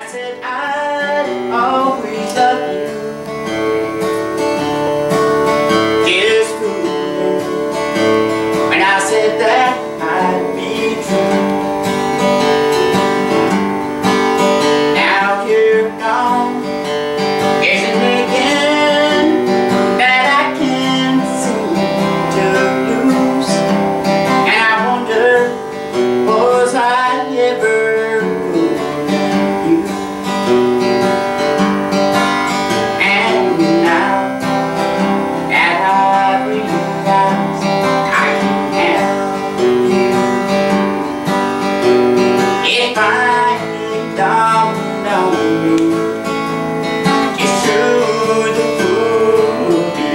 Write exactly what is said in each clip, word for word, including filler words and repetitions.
I said I'd always love you. Just fooling when I said that I'd be true. Now you're gone, there's an aching that I can't seem to lose. And I wonder, was I ever finally dawned on me just who the fool would be.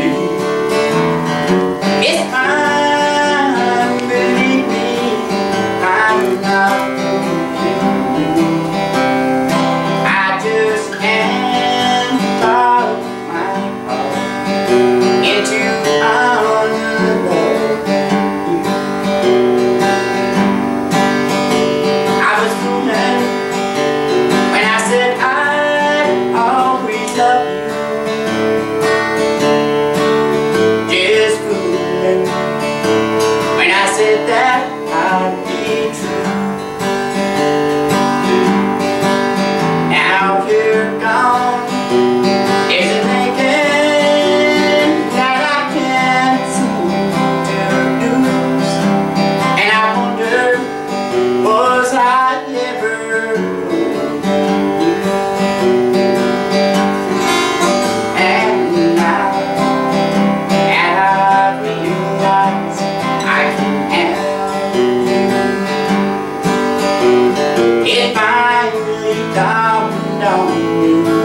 It's fine, believe me, I'm not fooling. I just can't follow my heart into unloving you. I was fooling when I said I'd always love you. Just fooling when I said that I'd be true. Now you're gone, there's an aching that I can't seem to lose. And I wonder, was I ever it finally dawned on me